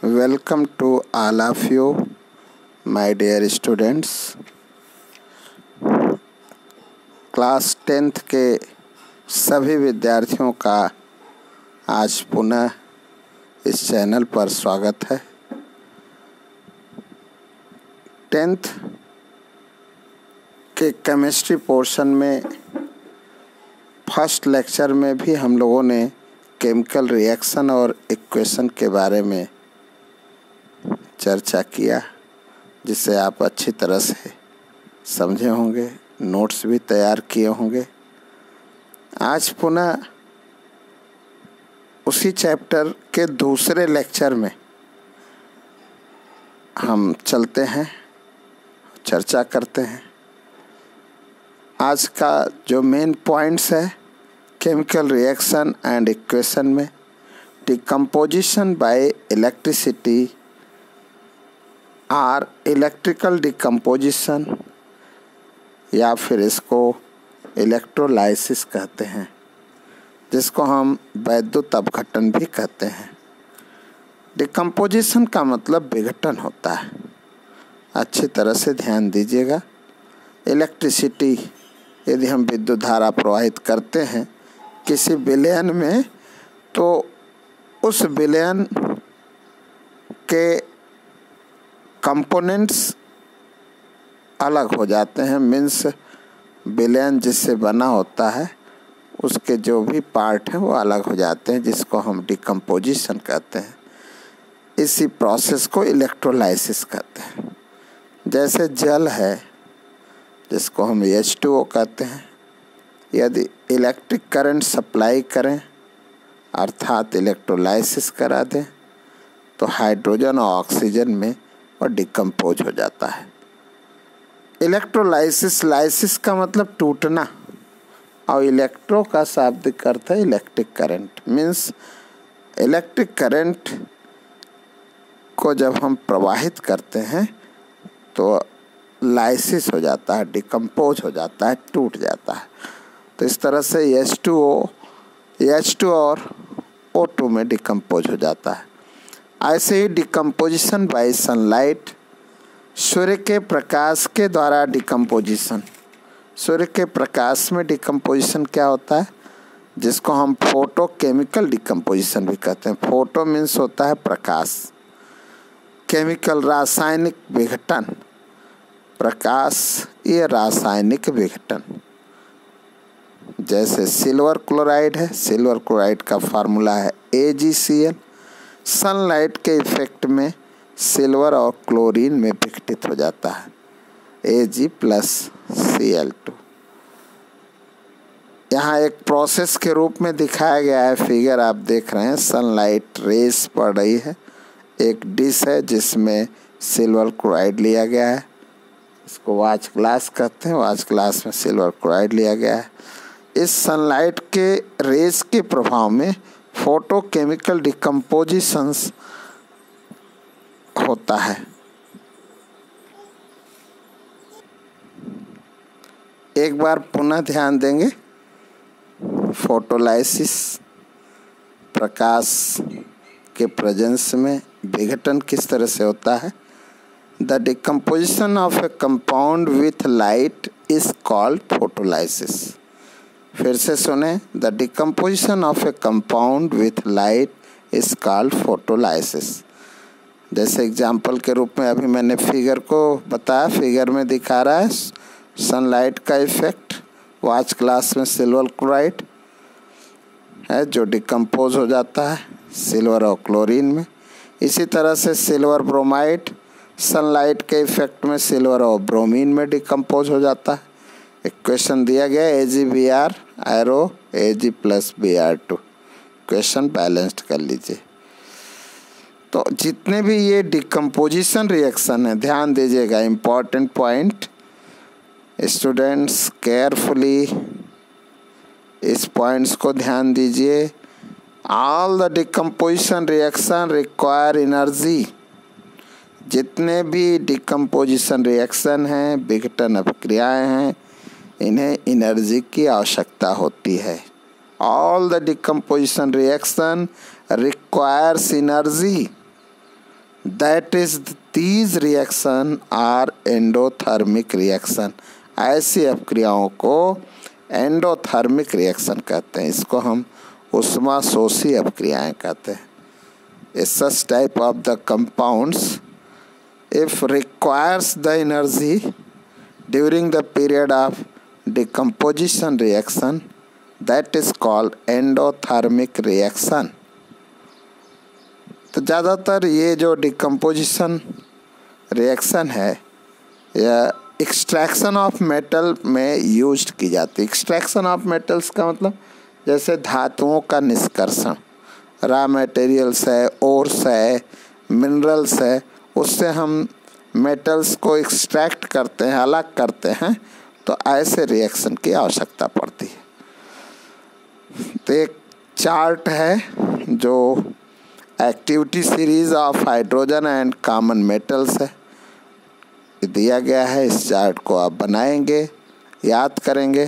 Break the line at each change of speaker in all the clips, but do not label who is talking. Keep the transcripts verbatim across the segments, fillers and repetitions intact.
Welcome to all of you, my dear students. Class tenth के सभी विद्यार्थियों का आज पुनः इस चैनल पर स्वागत है। टेंथ के केमिस्ट्री पोर्शन में फर्स्ट लेक्चर में भी हम लोगों ने केमिकल रिएक्शन और इक्वेशन के बारे में चर्चा किया, जिसे आप अच्छी तरह से समझे होंगे, नोट्स भी तैयार किए होंगे। आज पुनः उसी चैप्टर के दूसरे लेक्चर में हम चलते हैं, चर्चा करते हैं। आज का जो मेन पॉइंट्स है केमिकल रिएक्शन एंड इक्वेशन में डिकम्पोजिशन बाय इलेक्ट्रिसिटी और इलेक्ट्रिकल डिकम्पोजिशन, या फिर इसको इलेक्ट्रोलाइसिस कहते हैं, जिसको हम वैद्युत अपघटन भी कहते हैं। डिकम्पोजिशन का मतलब विघटन होता है। अच्छी तरह से ध्यान दीजिएगा। इलेक्ट्रिसिटी, यदि हम विद्युत धारा प्रवाहित करते हैं किसी विलयन में, तो उस विलयन के कंपोनेंट्स अलग हो जाते हैं। मीन्स विलयन जिससे बना होता है उसके जो भी पार्ट हैं वो अलग हो जाते हैं, जिसको हम डिकम्पोजिशन कहते हैं। इसी प्रोसेस को इलेक्ट्रोलाइसिस कहते हैं। जैसे जल है जिसको हम एच टू ओ कहते हैं, यदि इलेक्ट्रिक करंट सप्लाई करें अर्थात इलेक्ट्रोलाइसिस करा दें तो हाइड्रोजन और ऑक्सीजन में और डिकम्पोज हो जाता है। इलेक्ट्रोलाइसिस, लाइसिस का मतलब टूटना, और इलेक्ट्रो का शाब्दिक अर्थ है electric current. Means electric current को जब हम प्रवाहित करते हैं तो लाइसिस हो जाता है, डिकम्पोज हो जाता है, टूट जाता है। तो इस तरह से H two O H two और ओ टू में डिकम्पोज हो जाता है। ऐसे ही डिकम्पोजिशन बाय सनलाइट, सूर्य के प्रकाश के द्वारा डिकम्पोजिशन। सूर्य के प्रकाश में डिकम्पोजिशन क्या होता है, जिसको हम फोटो केमिकल डिकम्पोजिशन भी कहते हैं। फोटो मीन्स होता है प्रकाश, केमिकल रासायनिक विघटन, प्रकाश ये रासायनिक विघटन। जैसे सिल्वर क्लोराइड है, सिल्वर क्लोराइड का फार्मूला है A G C L. Sunlight के इफेक्ट में सिल्वर और क्लोरीन में विघटित हो जाता है, A G plus C L two. यहाँ एक प्रोसेस के रूप में दिखाया गया है, फिगर आप देख रहे हैं। सनलाइट रेस पड़ रही है, एक डिश है जिसमें सिल्वर क्लोराइड लिया गया है, इसको वाच ग्लास कहते हैं। वाच ग्लास में सिल्वर क्लोराइड लिया गया है। इस सनलाइट के रेस के प्रभाव में फोटोकेमिकल डिकम्पोजिशंस होता है। एक बार पुनः ध्यान देंगे। फोटोलाइसिस, प्रकाश के प्रेजेंस में विघटन किस तरह से होता है। The decomposition of a compound with light is called photolysis. फिर से सुने, the decomposition of a compound with light is called photolysis. जैसे एग्जाम्पल के रूप में अभी मैंने फिगर को बताया, फिगर में दिखा रहा है सनलाइट का इफेक्ट। वाच ग्लास में सिल्वर क्लोराइड है जो डिकम्पोज हो जाता है सिल्वर और क्लोरीन में। इसी तरह से सिल्वर ब्रोमाइड सनलाइट के इफेक्ट में सिल्वर और ब्रोमीन में डिकम्पोज हो जाता है। इक्वेशन दिया गया A G B R arrow A G plus B R two. Equation balanced कर लीजिए। तो जितने भी ये डिकम्पोजिशन रिएक्शन है, ध्यान दीजिएगा, इम्पॉर्टेंट पॉइंट। स्टूडेंट्स केयरफुली इस पॉइंट्स को ध्यान दीजिए। All the decomposition reaction require energy. जितने भी डिकम्पोजिशन रिएक्शन हैं, विघटन अभिक्रियाएं हैं, इन्हें एनर्जी की आवश्यकता होती है। All the decomposition reaction requires energy. That is these reaction are endothermic reaction. ऐसी अपक्रियाओं को एंडोथर्मिक रिएक्शन कहते हैं। इसको हम उष्माशोषी अपक्रियाएं कहते हैं। A such type of the compounds if requires the energy during the period of decomposition reaction that is called endothermic reaction. तो ज़्यादातर ये जो डिकम्पोजिशन रिएक्शन है या एक्सट्रैक्शन ऑफ मेटल में यूज्ड की जाती है। एक्सट्रैक्शन ऑफ मेटल्स का मतलब जैसे धातुओं का निष्कर्षण, रॉ मटेरियल्स है, ओर्स है, मिनरल्स है, उससे हम मेटल्स को एक्सट्रैक्ट करते हैं, अलग करते हैं, तो ऐसे रिएक्शन की आवश्यकता पड़ती है। तो एक चार्ट है जो activity series of hydrogen and common metals है, दिया गया है। इस चार्ट को आप बनाएंगे, याद करेंगे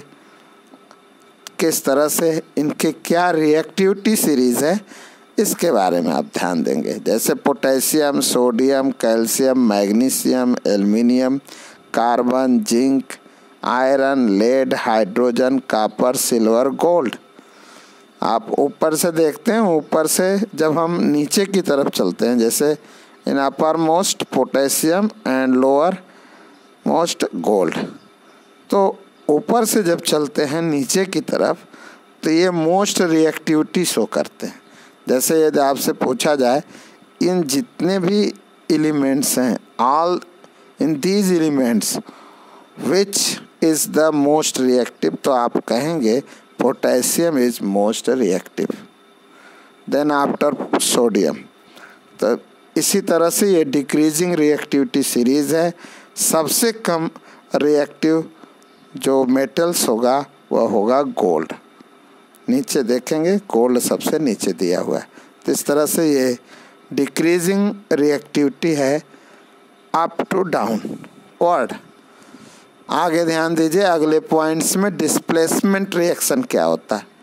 किस तरह से, इनके क्या रिएक्टिविटी सीरीज है, इसके बारे में आप ध्यान देंगे। जैसे potassium, sodium, calcium, magnesium, aluminium, carbon, zinc, iron, lead, hydrogen, copper, silver, gold. आप ऊपर से देखते हैं, ऊपर से जब हम नीचे की तरफ चलते हैं, जैसे in upper most potassium and lower most gold, तो ऊपर से जब चलते हैं नीचे की तरफ तो ये मोस्ट रिएक्टिविटी शो करते हैं। जैसे यदि आपसे पूछा जाए इन जितने भी एलिमेंट्स हैं, all in these elements which is the most reactive, तो आप कहेंगे potassium is most reactive, then after sodium. तो इसी तरह से ये डिक्रीजिंग रिएक्टिविटी सीरीज है। सबसे कम रिएक्टिव जो मेटल्स होगा वह होगा गोल्ड। नीचे देखेंगे गोल्ड सबसे नीचे दिया हुआ है। तो इस तरह से ये डिक्रीजिंग रिएक्टिविटी है अप टू डाउन वर्ड। आगे ध्यान दीजिए, अगले पॉइंट्स में डिस्प्लेसमेंट रिएक्शन क्या होता है।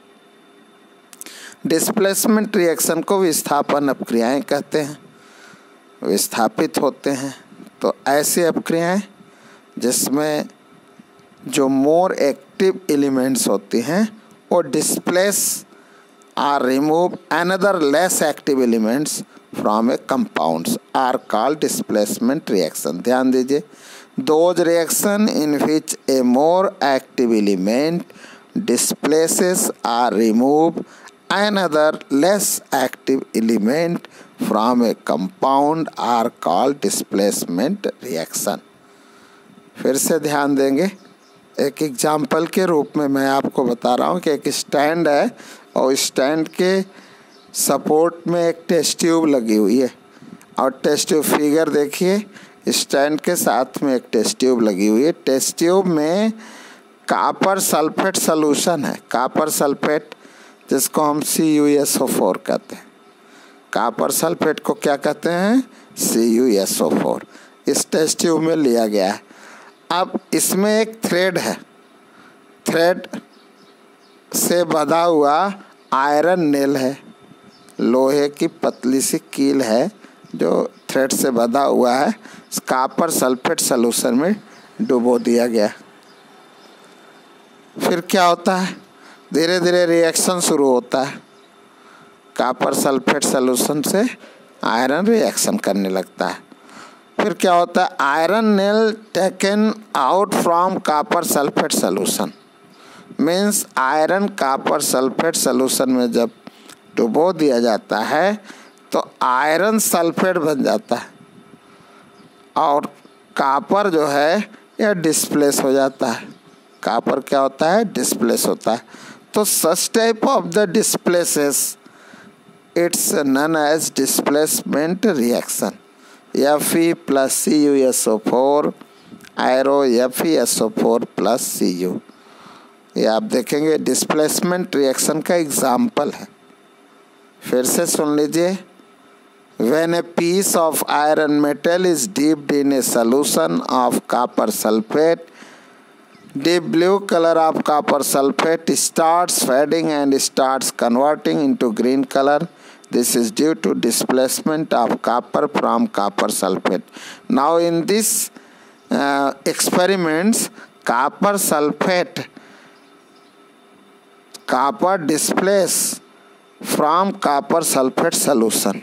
डिस्प्लेसमेंट रिएक्शन को विस्थापन अपक्रियाएं कहते हैं, विस्थापित होते हैं। तो ऐसी अपक्रियाएं जिसमें जो मोर एक्टिव एलिमेंट्स होती हैं वो displace or remove another less active elements from a compounds are called displacement reaction. ध्यान दीजिए, those reaction in which a more active element displaces or remove another less active element from a compound are called displacement reaction। फिर से ध्यान देंगे, एक example के रूप में मैं आपको बता रहा हूँ कि एक स्टैंड है और स्टैंड के सपोर्ट में एक टेस्ट ट्यूब लगी हुई है और टेस्ट ट्यूब फिगर देखिए, स्टैंड के साथ में एक टेस्ट ट्यूब लगी हुई है। टेस्ट ट्यूब में कॉपर सल्फेट सॉल्यूशन है, कॉपर सल्फेट जिसको हम C U S O four कहते हैं। कॉपर सल्फेट को क्या कहते हैं? C U S O four. इस टेस्ट ट्यूब में लिया गया है। अब इसमें एक थ्रेड है, थ्रेड से बंधा हुआ आयरन नेल है, लोहे की पतली सी कील है जो थ्रेड से बंधा हुआ है, कॉपर सल्फेट सॉल्यूशन में डुबो दिया गया। फिर क्या होता है? धीरे धीरे रिएक्शन शुरू होता है। कॉपर सल्फेट सॉल्यूशन से आयरन रिएक्शन करने लगता है। फिर क्या होता है? Iron nail taken out from copper sulphate solution, means iron copper sulphate solution में जब डुबो दिया जाता है तो आयरन सल्फेट बन जाता है और कॉपर जो है यह डिस्प्लेस हो जाता है। कॉपर क्या होता है? डिस्प्लेस होता है। तो such type of the displaces its known as displacement reaction. F E plus C U S O four arrow F E S O four plus C U, ये आप देखेंगे डिस्प्लेसमेंट रिएक्शन का एग्जाम्पल है। फिर से सुन लीजिए, when a piece of iron metal is dipped in a solution of copper sulfate, deep blue color of copper sulfate starts fading and starts converting into green color. This is due to displacement of copper from copper sulfate. Now in this uh, experiments, copper sulfate, copper displace from copper sulfate solution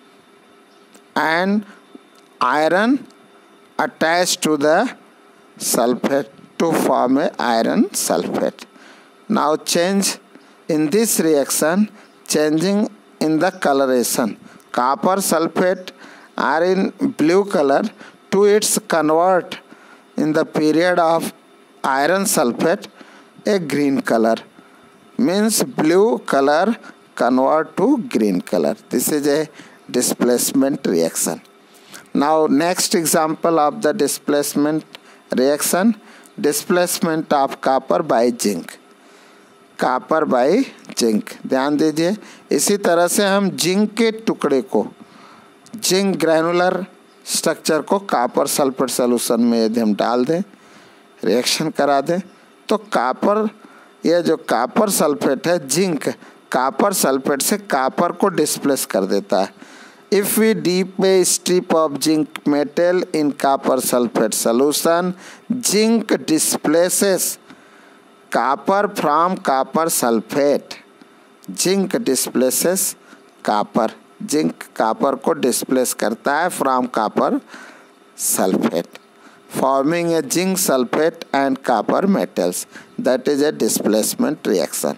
and iron attached to the sulfate to form a iron sulfate. Now change in this reaction, changing in the coloration. Copper sulfate are in blue color to its convert in the period of iron sulfate a green color. Means blue color convert to green color. This is a displacement reaction. Now next example of the displacement reaction, displacement of copper by zinc. Copper by zinc, ध्यान दीजिए। इसी तरह से हम zinc के टुकड़े को, zinc granular structure को कॉपर सल्फेट सॉल्यूशन में यदि हम डाल दें, रिएक्शन करा दें, तो कॉपर, यह जो कॉपर सल्फेट है, जिंक कॉपर सल्फेट से कॉपर को डिस्प्लेस कर देता है। If we dip a strip of zinc metal in copper sulphate solution, zinc displaces copper from copper sulfate. Zinc displaces copper. Zinc copper को displace करता है from copper sulfate, forming a zinc sulfate and copper metals. That is a displacement reaction.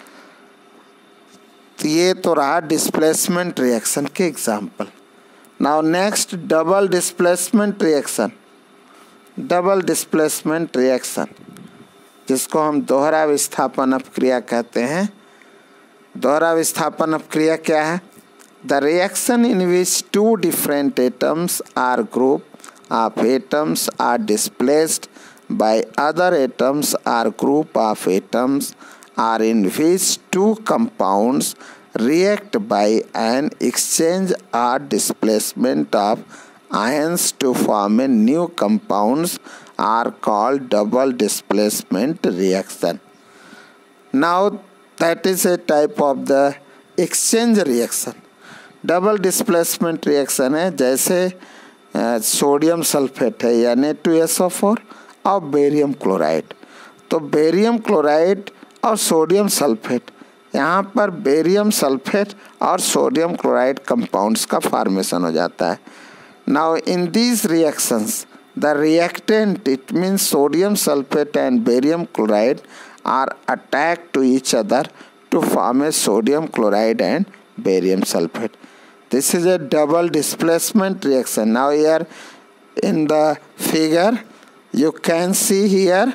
तो ये तो रहा displacement reaction के example. Now next, double displacement reaction. Double displacement reaction जिसको हम दोहरा विस्थापन अपक्रिया कहते हैं। दोहरा विस्थापन अपक्रिया क्या है? The reaction in which two different atoms or group of atoms are displaced by other atoms or group of atoms or in which two compounds react by an exchange or displacement of ions to form a new compounds are called double displacement reaction. Now that is a type of the exchange reaction. Double displacement reaction है, जैसे sodium sulphate है या N two S O four और barium chloride. तो barium chloride और sodium sulphate, यहाँ पर barium sulphate और सोडियम क्लोराइड कंपाउंड्स का फॉर्मेशन हो जाता है। Now in these reactions the reactant, it means sodium sulphate and barium chloride are attack to each other to form a sodium chloride and barium sulfate. This is a double displacement reaction. Now here in the figure you can see here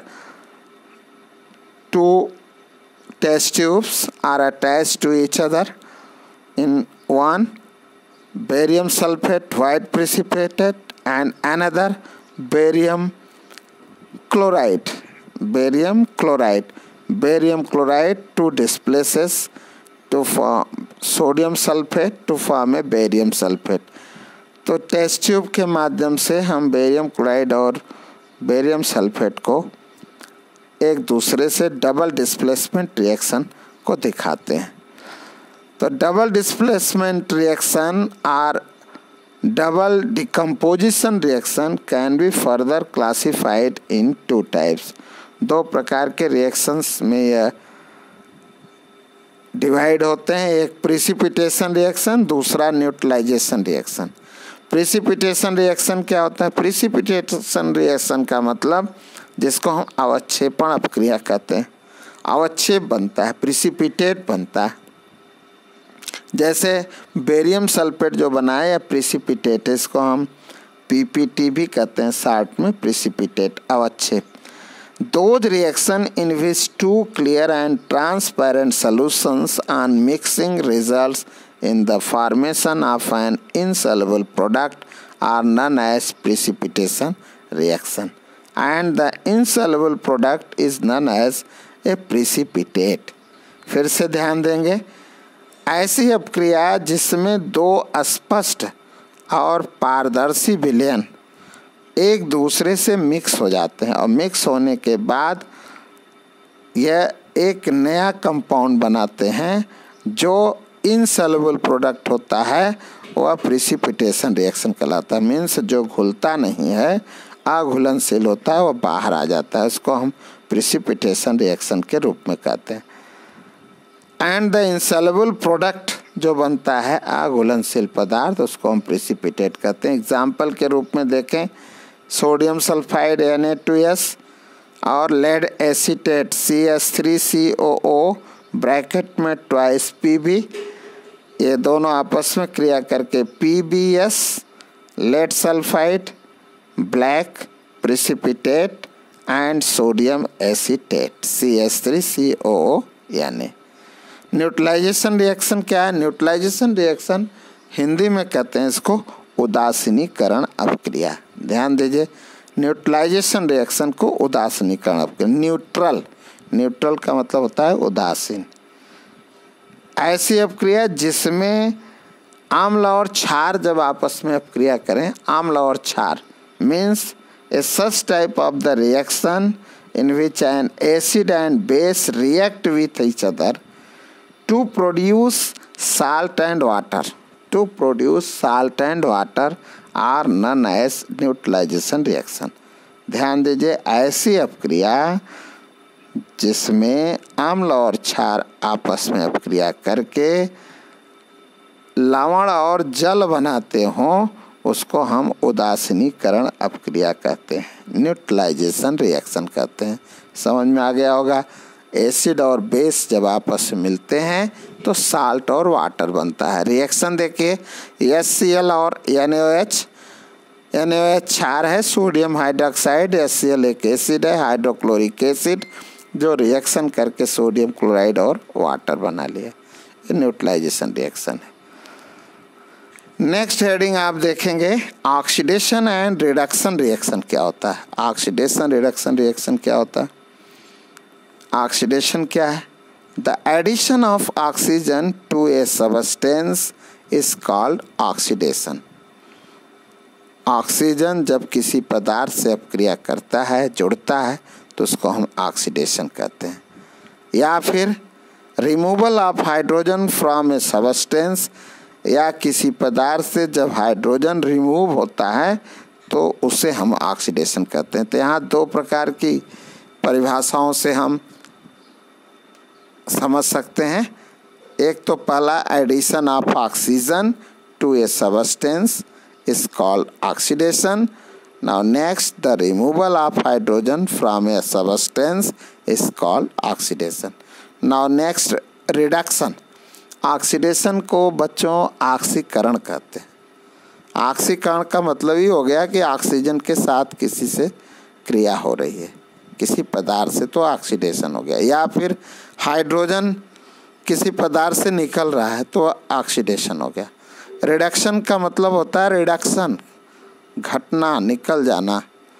two test tubes are attached to each other. In one barium sulfate white precipitate and another barium chloride. Barium chloride. Barium chloride two displaces to form sodium sulphate to form a barium sulphate. तो test tube के माध्यम से हम barium chloride और barium sulphate को एक दूसरे से डबल डिस्प्लेसमेंट रिएक्शन को दिखाते हैं। तो double displacement reaction or double decomposition reaction can be further classified in two types. दो प्रकार के रिएक्शंस में यह डिवाइड होते हैं, एक प्रिसिपिटेशन रिएक्शन, दूसरा न्यूट्रलाइजेशन रिएक्शन। प्रिसिपिटेशन रिएक्शन क्या होता है? प्रिसिपिटेशन रिएक्शन का मतलब जिसको हम अवक्षेपण अपक्रिया कहते हैं, अवक्षेप बनता है, प्रिसिपिटेट बनता है। जैसे बेरियम सल्फेट जो बना है या प्रिसिपिटेट, इसको हम पीपीटी भी कहते हैं शॉर्ट में, प्रिसिपिटेट, अवक्षेप। Those reaction in which two clear and transparent solutions on mixing results in the formation of an insoluble product are known as precipitation reaction, and the insoluble product is known as a precipitate. फिर से ध्यान देंगे, ऐसी अपक्रिया जिसमें दो अस्पष्ट और पारदर्शी विलयन एक दूसरे से मिक्स हो जाते हैं और मिक्स होने के बाद यह एक नया कंपाउंड बनाते हैं जो इनसॉल्युबल प्रोडक्ट होता है वह प्रिसिपिटेशन रिएक्शन कहलाता है। मीन्स जो घुलता नहीं है, अघुलनशील होता है, वह बाहर आ जाता है, उसको हम प्रिसिपिटेशन रिएक्शन के रूप में कहते हैं। एंड द इनसॉल्युबल प्रोडक्ट जो बनता है अघुलनशील पदार्थ, उसको हम प्रिसिपिटेट कहते हैं। एग्जाम्पल के रूप में देखें, sodium sulphide N A two S और lead acetate C S three C O O bracket में ट्वाइस पी बी, ये दोनों आपस में क्रिया करके P B S lead sulphide black precipitate and sodium acetate C S three C O O यानी। Neutralisation reaction क्या है? न्यूट्रलाइजेशन रिएक्शन हिंदी में कहते हैं इसको उदासीनीकरण अपक्रिया। ध्यान दीजिए, न्यूट्रलाइजेशन रिएक्शन को उदासीनीकरण अपक्रिया। न्यूट्रल, न्यूट्रल का मतलब होता है उदासीन। ऐसी अपक्रिया जिसमें आम्ल और क्षार जब आपस में अपक्रिया करें, आम्ल और क्षार means a such type of the reaction in which an acid and base react with each other to produce salt and water to produce salt and water are known as neutralisation reaction. ध्यान दीजिए, ऐसी अपक्रिया जिसमें अम्ल और क्षार आपस में अपक्रिया करके लवण और जल बनाते हों, उसको हम उदासीनीकरण अपक्रिया कहते हैं, न्यूट्रलाइजेशन रिएक्शन कहते हैं। समझ में आ गया होगा। एसिड और बेस जब आपस में मिलते हैं तो साल्ट और वाटर बनता है। रिएक्शन देखिए, एच सी एल और N A O H, N A O H क्षार है, sodium hydroxide, H C L एक एसिड है, हाइड्रोक्लोरिक एसिड, जो रिएक्शन करके सोडियम क्लोराइड और वाटर बना लिया। ये न्यूट्रलाइजेशन रिएक्शन है। नेक्स्ट हेडिंग आप देखेंगे, ऑक्सीडेशन एंड रिडक्शन रिएक्शन क्या होता है। ऑक्सीडेशन रिडक्शन रिएक्शन क्या होता है? ऑक्सीडेशन क्या है? The addition of oxygen to a substance is called oxidation. Oxygen जब किसी पदार्थ से अपक्रिया करता है, जुड़ता है, तो उसको हम ऑक्सीडेशन कहते हैं। या फिर removal of hydrogen from a substance, या किसी पदार्थ से जब हाइड्रोजन रिमूव होता है तो उसे हम ऑक्सीडेशन कहते हैं। तो यहाँ दो प्रकार की परिभाषाओं से हम समझ सकते हैं। एक तो पहला, addition of oxygen to a substance is called oxidation. Now next, the removal of hydrogen from a substance is called oxidation. Now next, reduction. Oxidation को बच्चों ऑक्सीकरण कहते हैं। ऑक्सीकरण का मतलब ही हो गया कि ऑक्सीजन के साथ किसी से क्रिया हो रही है, किसी पदार्थ से, तो ऑक्सीडेशन हो गया। या फिर हाइड्रोजन किसी पदार्थ से निकल रहा है तो ऑक्सीडेशन हो गया। रिडक्शन का मतलब होता है रिडक्शन, घटना, निकल जाना,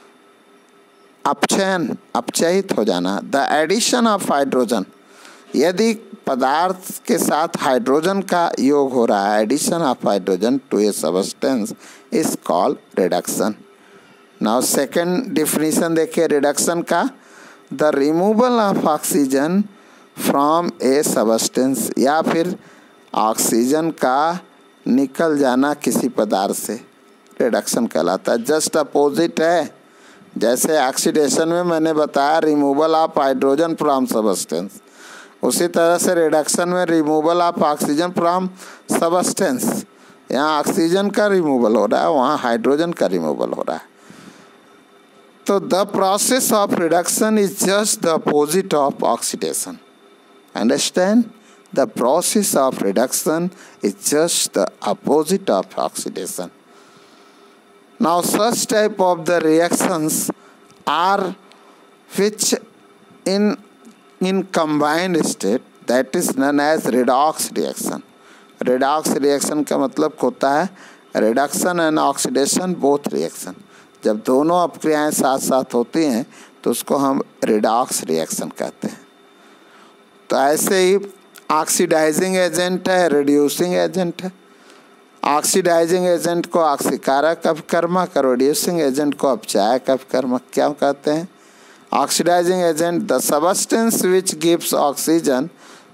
अपचयन, अपचयित हो जाना। द एडिशन ऑफ हाइड्रोजन, यदि पदार्थ के साथ हाइड्रोजन का योग हो रहा है, addition of hydrogen to a substance is called reduction. Now second definition देखिए रिडक्शन का, the removal of oxygen from a substance, या फिर ऑक्सीजन का निकल जाना किसी पदार्थ से, रिडक्शन कहलाता है। जस्ट अपोजिट है, जैसे ऑक्सीडेशन में मैंने बताया removal of hydrogen from substance, उसी तरह से रिडक्शन में removal of oxygen from substance. यहाँ ऑक्सीजन का रिमूवल हो रहा है, वहाँ हाइड्रोजन का रिमूवल हो रहा है। तो the process of reduction is just the opposite of oxidation. Understand? The process of reduction is just the opposite of oxidation. Now such type of the reactions are which in in combined state that is known as redox reaction. redox reaction का मतलब होता है reduction and oxidation both reaction। जब दोनों अपक्रियाएं साथ साथ होती हैं तो उसको हम redox reaction कहते हैं। तो ऐसे ही ऑक्सीडाइजिंग एजेंट है, रिड्यूसिंग एजेंट है। ऑक्सीडाइजिंग एजेंट को ऑक्सीकारक अपकर्मक, रिड्यूसिंग एजेंट को अपचायक अपकर्मक क्या कहते हैं? Oxidising agent the substance which gives oxygen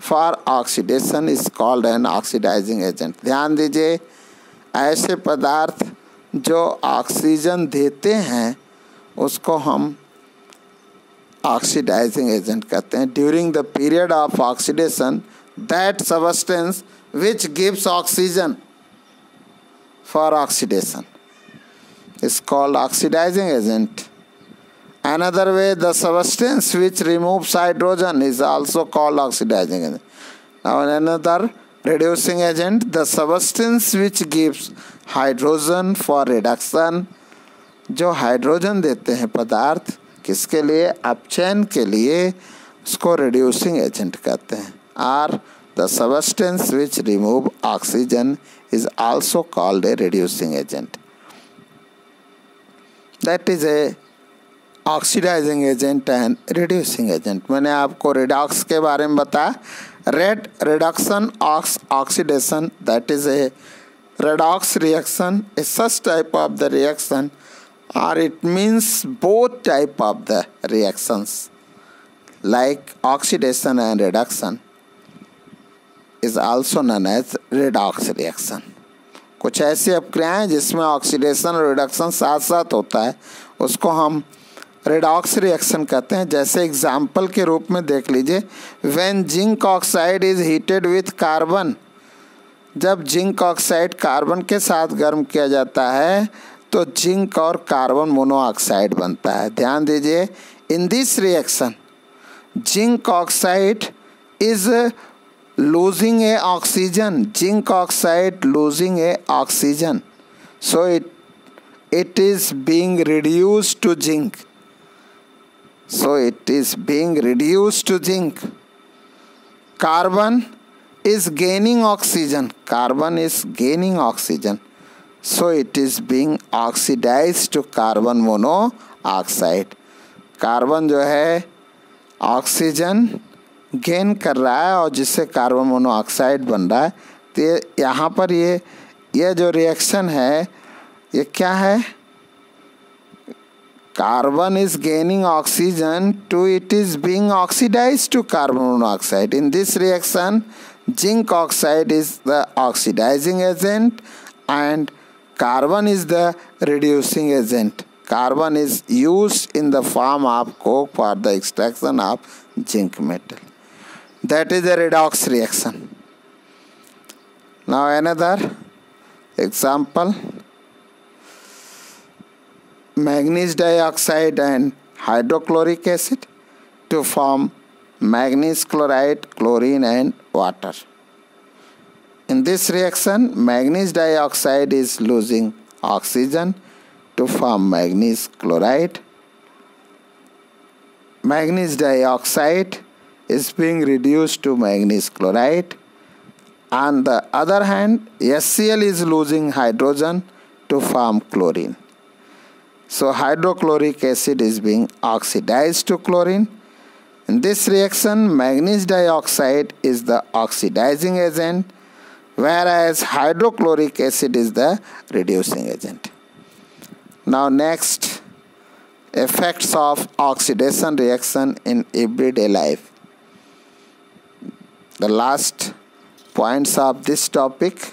for oxidation is called an oxidizing agent. ध्यान दीजिए, ऐसे पदार्थ जो ऑक्सीजन देते हैं उसको हम ऑक्सीडाइजिंग एजेंट कहते हैं. During the period of oxidation that substance which gives oxygen for oxidation is called oxidizing agent. Another way, the substance which removes hydrogen is also called oxidizing agent. Now another reducing agent, the substance which gives hydrogen for reduction. जो hydrogen देते हैं पदार्थ किसके लिए? अपचयन के लिए, उसको reducing agent कहते हैं. और the substance which remove oxygen is also called a reducing agent. That is a oxidizing agent and reducing agent. मैंने आपको redox के बारे में बताया. Red reduction ox oxidation, that is a redox reaction, is such type of the reaction, or it means both type of the reactions like oxidation and reduction is also known as redox reaction. कुछ ऐसी अभिक्रियाएं जिसमें oxidation और reduction साथ साथ होता है उसको हम रेडॉक्स रिएक्शन कहते हैं. जैसे एग्जाम्पल के रूप में देख लीजिए, when zinc oxide is heated with carbon. जब जिंक ऑक्साइड कार्बन के साथ गर्म किया जाता है तो जिंक और कार्बन मोनोऑक्साइड बनता है. ध्यान दीजिए, in this reaction zinc oxide is losing a oxygen, zinc oxide losing a oxygen, so it it is being reduced to zinc. So it is being reduced to zinc. Carbon is gaining oxygen. Carbon is gaining oxygen, so it is being oxidized to carbon monoxide. Carbon जो है oxygen gain कर रहा है और जिससे carbon monoxide बन रहा है. तो ये यहाँ पर ये ये जो रिएक्शन है ये क्या है? Carbon is gaining oxygen to it is being oxidise to carbon monoxide. In this reaction zinc oxide is the oxidising agent and carbon is the reducing agent. Carbon is used in the form of coke for the extraction of zinc metal. That is a redox reaction. Now another example, manganese dioxide and hydrochloric acid to form manganese chloride, chlorine and water. In this reaction, manganese dioxide is losing oxygen to form manganese chloride. Manganese dioxide is being reduced to manganese chloride. On the other hand, HCl is losing hydrogen to form chlorine. So hydrochloric acid is being oxidized to chlorine. In this reaction, manganese dioxide is the oxidizing agent, whereas hydrochloric acid is the reducing agent. Now next, effects of oxidation reaction in everyday life. The last points of this topic.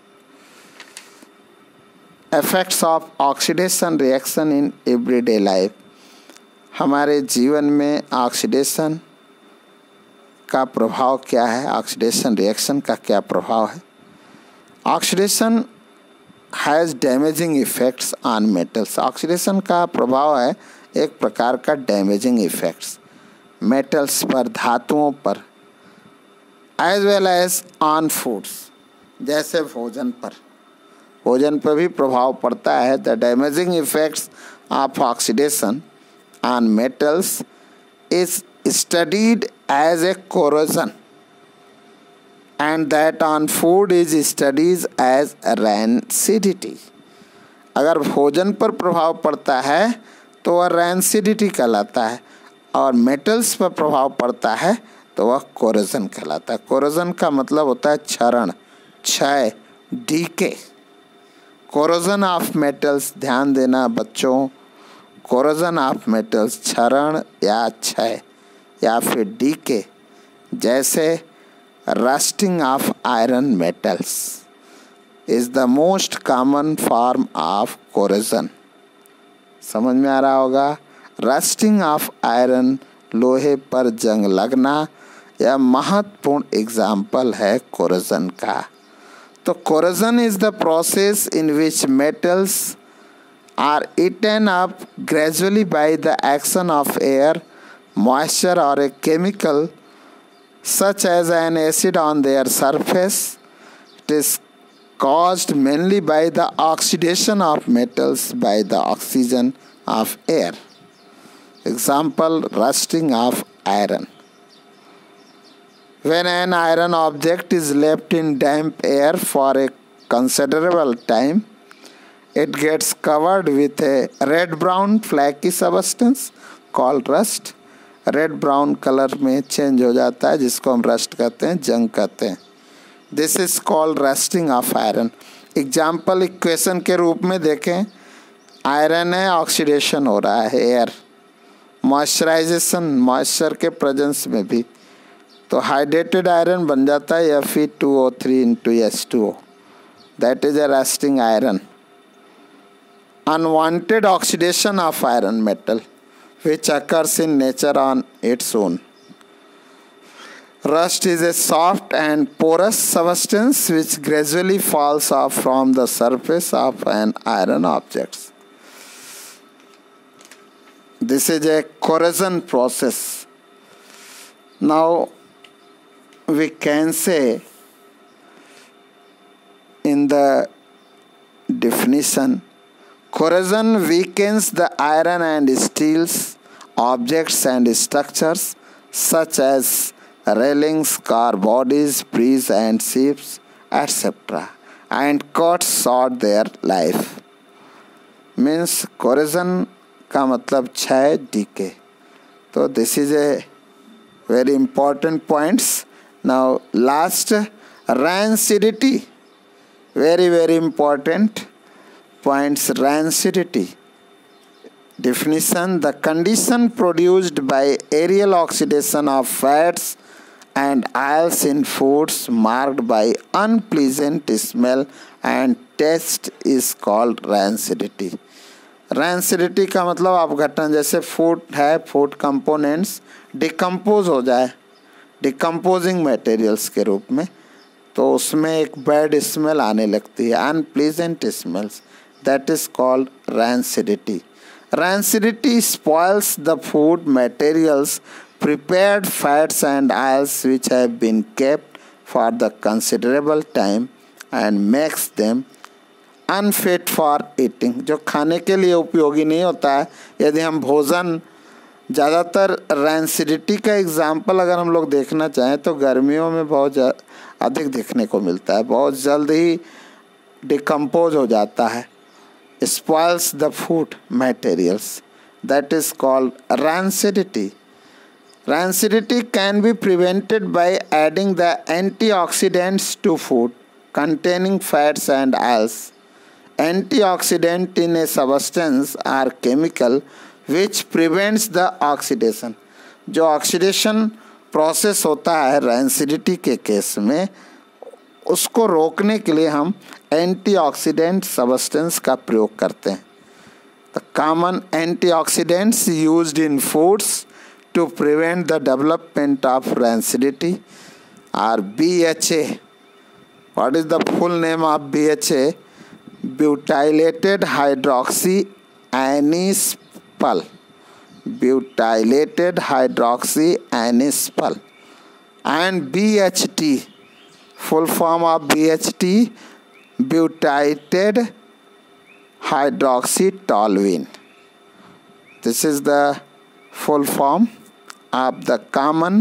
Effects of oxidation reaction in everyday life. हमारे जीवन में oxidation का प्रभाव क्या है? Oxidation reaction का क्या प्रभाव है? Oxidation has damaging effects on metals. Oxidation का प्रभाव है एक प्रकार का डैमेजिंग इफ़ेक्ट्स मेटल्स पर, धातुओं पर, as well as on foods, जैसे भोजन पर. भोजन पर भी प्रभाव पड़ता है. The damaging effects of oxidation on metals is studied as a corrosion and that on food is studied as rancidity. अगर भोजन पर प्रभाव पड़ता है तो वह रैंसिडिटी कहलाता है, और मेटल्स पर प्रभाव पड़ता है तो वह कोरोजन कहलाता है. कोरोजन का मतलब होता है क्षरण, क्षय, डीके. कोरोजन ऑफ मेटल्स, ध्यान देना बच्चों, कोरोजन ऑफ मेटल्स क्षरण या क्षय या फिर डीके. जैसे rusting of iron metals is the most common form of corrosion. समझ में आ रहा होगा, रस्टिंग ऑफ आयरन, लोहे पर जंग लगना, यह महत्वपूर्ण एग्जाम्पल है कोरोजन का। तो corrosion is the process in which metals are eaten up gradually by the action of air, moisture और a chemical such as an acid on their surface. It is caused mainly by the oxidation of metals by the oxygen of air. Example, rusting of iron. When an iron object is left in damp air for a considerable time, it gets covered with a red-brown flaky substance called rust. Red brown colour में change हो जाता है, जिसको हम rust कहते हैं, जंग कहते हैं। This is called rusting of iron. Example equation के रूप में देखें, आयरन है, ऑक्सीडेशन हो रहा है, एयर, मॉइस्चराइजेशन, मॉइस्चर के प्रेजेंस में भी, तो हाइड्रेटेड आयरन बन जाता है F E two O three into S two O, that is a rusting iron. Unwanted oxidation of iron metal which occurs in nature on its own. Rust is a soft and porous substance which gradually falls off from the surface of an iron object. This is a corrosion process. Now we can say in the definition, corrosion weakens the iron and steels objects and structures such as railings, car bodies, bridges and ships, et cetera, and cuts short their life. Means corrosion का मतलब क्षय, decay. तो this is a very important points. Now last, rancidity, very very important points. Rancidity definition: the condition produced by aerial oxidation of fats and oils in foods marked by unpleasant smell and taste is called rancidity. rancidity का मतलब अपघटन, जैसे food है, food components decompose हो जाए decomposing materials के रूप में, तो उसमें एक बैड स्मेल आने लगती है, unpleasant smells, that is called rancidity. Rancidity spoils the food materials, prepared fats and oils which have been kept for the considerable time and makes them unfit for eating. जो खाने के लिए उपयोगी नहीं होता है, यदि हम भोजन, ज़्यादातर rancidity का एग्जाम्पल अगर हम लोग देखना चाहें तो गर्मियों में बहुत अधिक देखने को मिलता है, बहुत जल्द ही डिकम्पोज हो जाता है, spoils the food materials, that is called rancidity. Rancidity can be prevented by adding the antioxidants to food containing fats and oils. Antioxidant in a substance are chemical which prevents the oxidation. जो oxidation process होता है rancidity के case में, उसको रोकने के लिए हम एंटीऑक्सीडेंट सब्सटेंस का प्रयोग करते हैं। The common antioxidants used in foods to prevent the development of rancidity are B H A. What is the full name of B H A? Butylated hydroxy anisole. Butylated hydroxy anisole and B H T. Full form of B H T, butylated hydroxytoluene. This is the full form of the common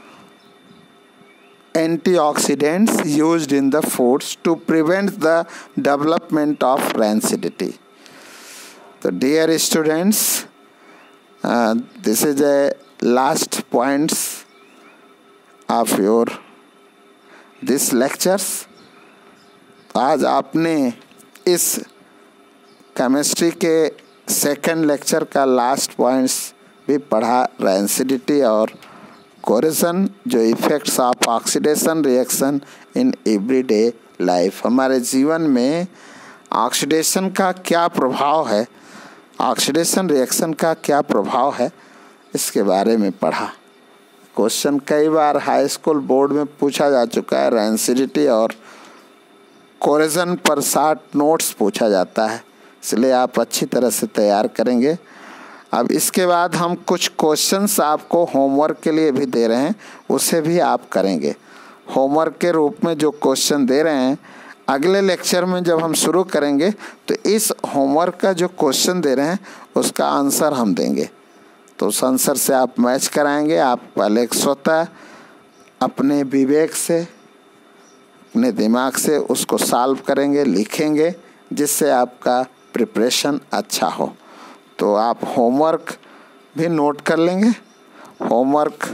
antioxidants used in the foods to prevent the development of rancidity. So dear students, uh, this is the last points of your this lectures. आज आपने इस chemistry के second lecture का last points भी पढ़ा, rancidity और corrosion जो effects of oxidation reaction in everyday life, हमारे जीवन में ऑक्सीडेशन का क्या प्रभाव है, ऑक्सीडेशन रिएक्शन का क्या प्रभाव है, इसके बारे में पढ़ा। क्वेश्चन कई बार हाई स्कूल बोर्ड में पूछा जा चुका है। रेंसिडिटी और कोरेशन पर शॉर्ट नोट्स पूछा जाता है, इसलिए आप अच्छी तरह से तैयार करेंगे। अब इसके बाद हम कुछ क्वेश्चंस आपको होमवर्क के लिए भी दे रहे हैं, उसे भी आप करेंगे। होमवर्क के रूप में जो क्वेश्चन दे रहे हैं, अगले लेक्चर में जब हम शुरू करेंगे तो इस होमवर्क का जो क्वेश्चन दे रहे हैं उसका आंसर हम देंगे, तो उस आंसर से आप मैच कराएंगे। आप पहले स्वतः अपने विवेक से, अपने दिमाग से उसको सॉल्व करेंगे, लिखेंगे, जिससे आपका प्रिपरेशन अच्छा हो। तो आप होमवर्क भी नोट कर लेंगे। होमवर्क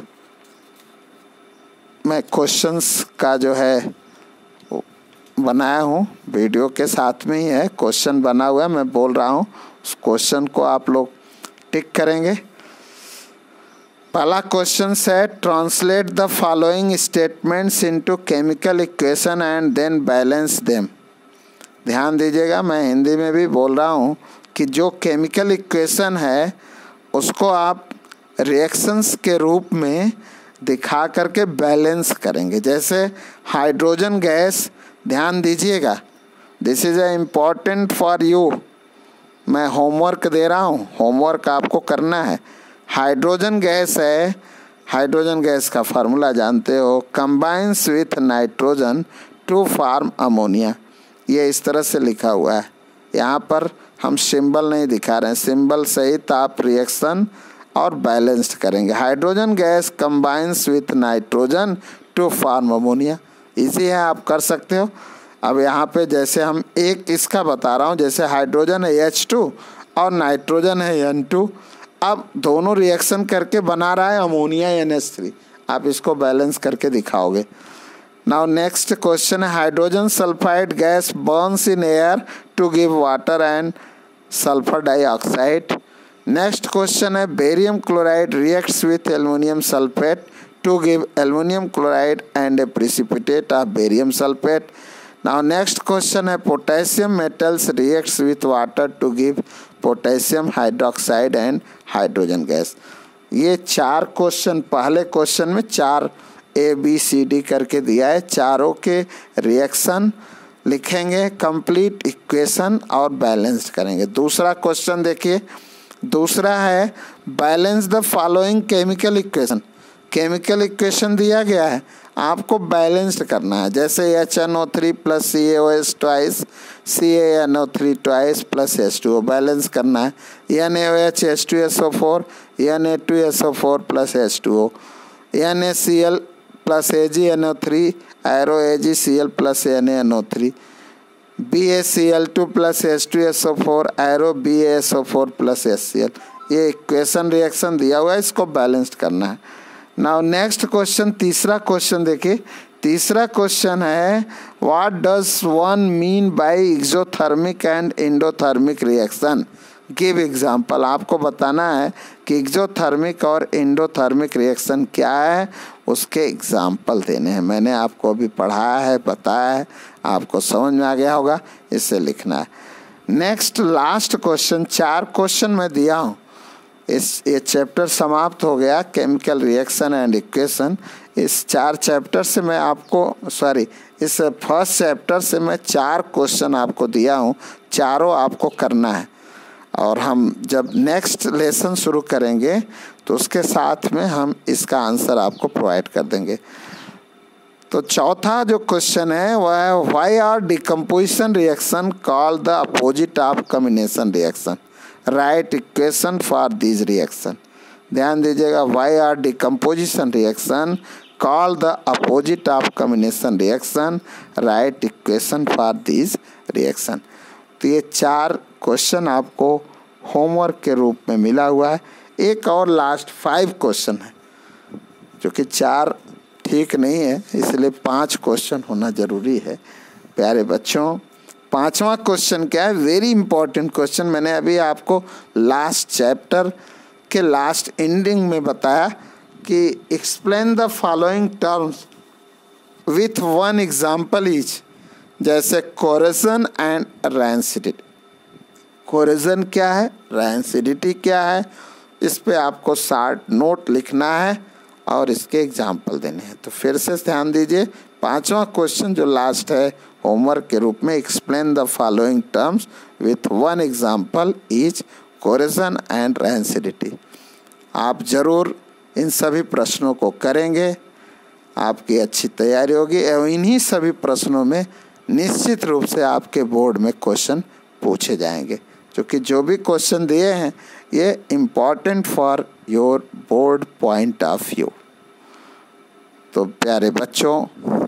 में क्वेश्चंस का जो है बनाया हूँ, वीडियो के साथ में ही है, क्वेश्चन बना हुआ है, मैं बोल रहा हूँ, उस क्वेश्चन को आप लोग टिक करेंगे। पहला क्वेश्चन है translate the following statements into chemical equation and then balance them. ध्यान दीजिएगा, मैं हिंदी में भी बोल रहा हूँ कि जो केमिकल इक्वेशन है उसको आप रिएक्शंस के रूप में दिखा करके बैलेंस करेंगे। जैसे हाइड्रोजन गैस, ध्यान दीजिएगा, this is a important for you, मैं होमवर्क दे रहा हूँ, होमवर्क आपको करना है। हाइड्रोजन गैस है, हाइड्रोजन गैस का फार्मूला जानते हो, combines with nitrogen to form ammonia. ये इस तरह से लिखा हुआ है, यहाँ पर हम सिंबल नहीं दिखा रहे हैं, सिंबल सहित आप रिएक्शन और बैलेंस्ड करेंगे। Hydrogen gas combines with nitrogen to form ammonia, easy है, आप कर सकते हो। अब यहाँ पे जैसे हम एक इसका बता रहा हूँ, जैसे हाइड्रोजन है एच टू और नाइट्रोजन है एन टू, अब दोनों रिएक्शन करके बना रहा है अमोनिया एन एच थ्री, आप इसको बैलेंस करके दिखाओगे। नाउ नेक्स्ट क्वेश्चन है hydrogen sulphide gas burns in air to give water and sulphur dioxide. Next question है barium chloride reacts with aluminium sulphate to give aluminum chloride and a precipitate of barium sulfate. Now next question है potassium metals reacts with water to give potassium hydroxide and hydrogen gas। ये चार question, पहले question में चार A B C D करके दिया है, चारों के रिएक्शन लिखेंगे, कंप्लीट इक्वेशन और बैलेंस करेंगे। दूसरा क्वेश्चन देखिए, दूसरा है balance the following chemical equation. Chemical equation दिया गया है, आपको बैलेंस्ड करना है। जैसे H N O three plus C A O S twice, C A N O three twice plus H two O, balance करना है। N A O H H two S O four, N A two S O four plus H two O, N A C L plus A G N O three, arrow A G C L plus N A N O three, B A C L two plus H two S O four, arrow B A S O four plus H C L. ये equation reaction दिया हुआ है, इसको balanced करना है। Now next question, तीसरा question देखिए, तीसरा क्वेश्चन है what does one mean by exothermic and endothermic reaction, give example. आपको बताना है कि एक्सोथर्मिक और एंडोथर्मिक रिएक्शन क्या है, उसके एग्जांपल देने हैं। मैंने आपको अभी पढ़ाया है, बताया है, आपको समझ में आ गया होगा, इससे लिखना है। नेक्स्ट लास्ट क्वेश्चन, चार क्वेश्चन मैं दिया हूँ, इस ये चैप्टर समाप्त हो गया, केमिकल रिएक्शन एंड इक्वेशन। इस चार चैप्टर से मैं आपको सॉरी इस फर्स्ट चैप्टर से मैं चार क्वेश्चन आपको दिया हूँ, चारों आपको करना है। और हम जब नेक्स्ट लेसन शुरू करेंगे तो उसके साथ में हम इसका आंसर आपको प्रोवाइड कर देंगे। तो चौथा जो क्वेश्चन है वह है why are decomposition reaction called the opposite of combination reaction, write equation for this reaction. ध्यान दीजिएगा, why are decomposition reaction call the opposite of combination reaction, write equation for this reaction. तो ये चार question आपको homework के रूप में मिला हुआ है। एक और लास्ट फाइव क्वेश्चन है, जो कि चार ठीक नहीं है, इसलिए पांच क्वेश्चन होना जरूरी है। प्यारे बच्चों, पांचवा क्वेश्चन क्या है, वेरी इंपॉर्टेंट क्वेश्चन। मैंने अभी आपको लास्ट चैप्टर के लास्ट एंडिंग में बताया कि explain the following terms with one example each, जैसे कोरेजन एंड रैंसिडिटी। कोरेजन क्या है, रैंसिडिटी क्या है, इस पे आपको शार्ट नोट लिखना है और इसके एग्जाम्पल देने हैं। तो फिर से ध्यान दीजिए, पांचवा क्वेश्चन जो लास्ट है होमवर्क के रूप में, explain the following terms with one example each, corrosion and rancidity. आप जरूर इन सभी प्रश्नों को करेंगे, आपकी अच्छी तैयारी होगी एवं इन्हीं सभी प्रश्नों में निश्चित रूप से आपके बोर्ड में क्वेश्चन पूछे जाएंगे, क्योंकि जो भी क्वेश्चन दिए हैं ये important for your board point of view. तो प्यारे बच्चों,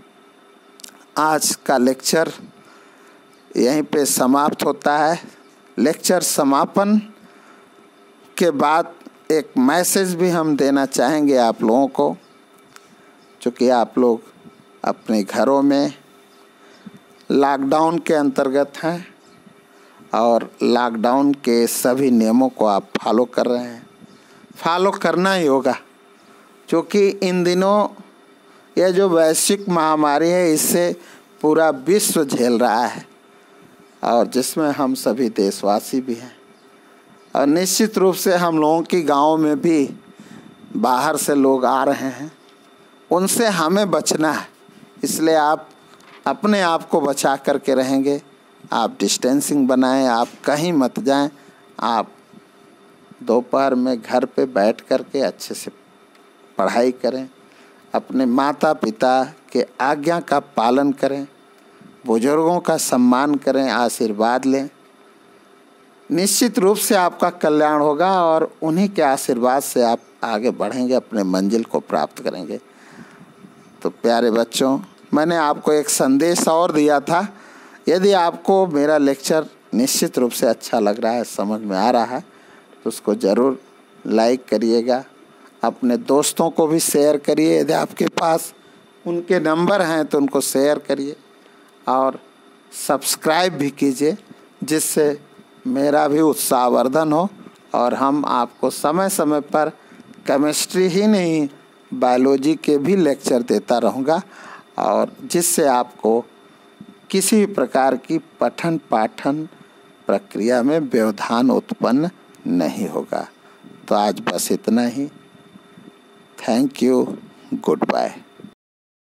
आज का लेक्चर यहीं पे समाप्त होता है। लेक्चर समापन के बाद एक मैसेज भी हम देना चाहेंगे आप लोगों को, क्योंकि आप लोग अपने घरों में लॉकडाउन के अंतर्गत हैं और लॉकडाउन के सभी नियमों को आप फॉलो कर रहे हैं। फॉलो करना ही होगा, क्योंकि इन दिनों यह जो वैश्विक महामारी है इससे पूरा विश्व झेल रहा है और जिसमें हम सभी देशवासी भी हैं। और निश्चित रूप से हम लोगों की गाँव में भी बाहर से लोग आ रहे हैं, उनसे हमें बचना है। इसलिए आप अपने आप को बचा करके रहेंगे, आप डिस्टेंसिंग बनाएं, आप कहीं मत जाएं, आप दोपहर में घर पे बैठ कर के अच्छे से पढ़ाई करें, अपने माता पिता के आज्ञा का पालन करें, बुजुर्गों का सम्मान करें, आशीर्वाद लें। निश्चित रूप से आपका कल्याण होगा और उन्हीं के आशीर्वाद से आप आगे बढ़ेंगे, अपने मंजिल को प्राप्त करेंगे। तो प्यारे बच्चों, मैंने आपको एक संदेश और दिया था। यदि आपको मेरा लेक्चर निश्चित रूप से अच्छा लग रहा है, समझ में आ रहा है, तो उसको ज़रूर लाइक करिएगा, अपने दोस्तों को भी शेयर करिए। यदि आपके पास उनके नंबर हैं तो उनको शेयर करिए और सब्सक्राइब भी कीजिए, जिससे मेरा भी उत्साहवर्धन हो और हम आपको समय समय पर केमिस्ट्री ही नहीं बायोलॉजी के भी लेक्चर देता रहूँगा, और जिससे आपको किसी भी प्रकार की पठन पाठन प्रक्रिया में व्यवधान उत्पन्न नहीं होगा। तो आज बस इतना ही। Thank you, good bye.